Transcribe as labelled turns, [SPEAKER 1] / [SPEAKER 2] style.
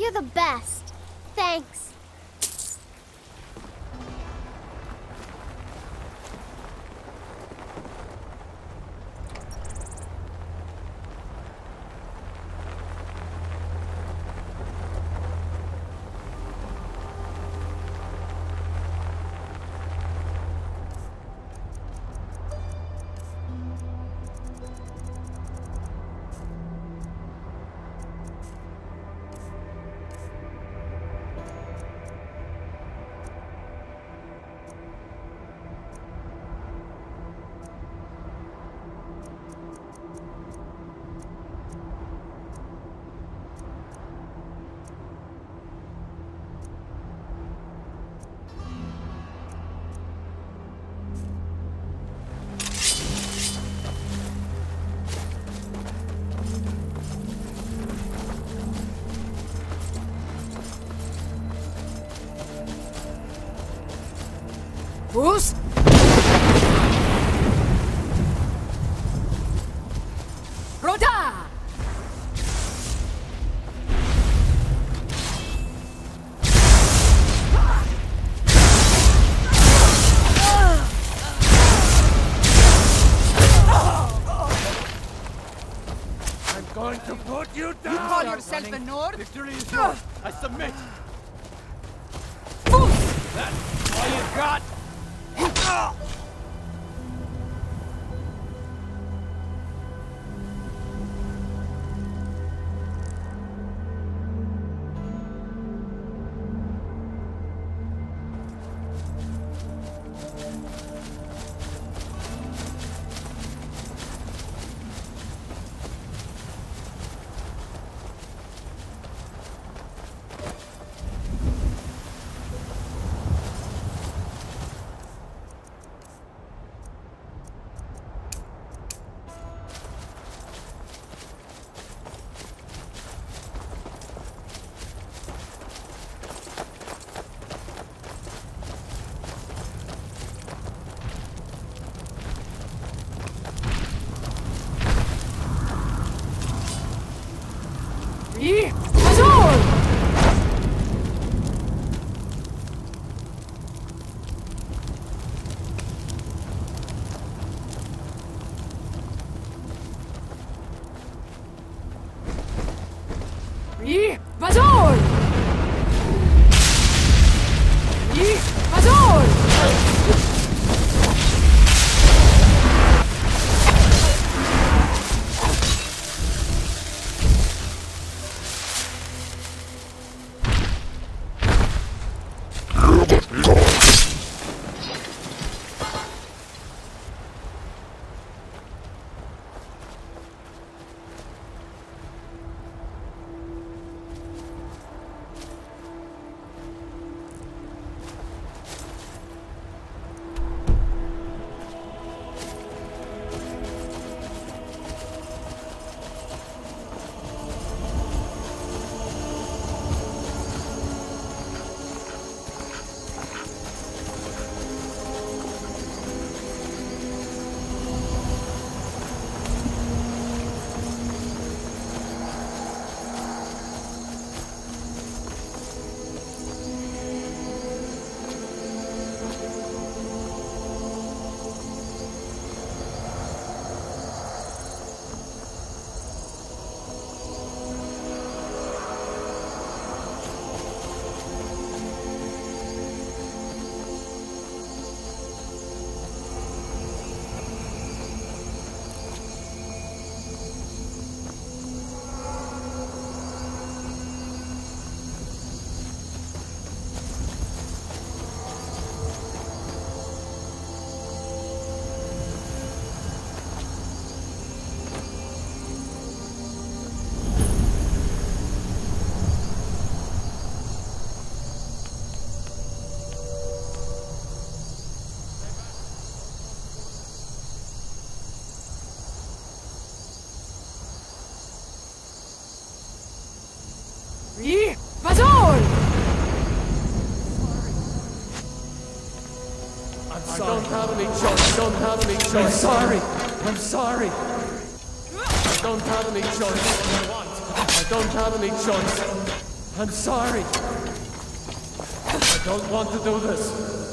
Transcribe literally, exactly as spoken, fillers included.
[SPEAKER 1] You're the best. Thanks.
[SPEAKER 2] Bruce? Rhoda!
[SPEAKER 3] I'm going to put you down!
[SPEAKER 2] You call yourself a Nord?
[SPEAKER 3] Victory is yours! I submit!
[SPEAKER 2] Bruce!
[SPEAKER 3] That's all you got?
[SPEAKER 2] И позор! И позор! И позор! И позор!
[SPEAKER 3] I don't have any choice. I don't have any choice. I'm sorry. I'm sorry. I don't have any choice. I don't have any choice. I'm sorry. I don't want to do this.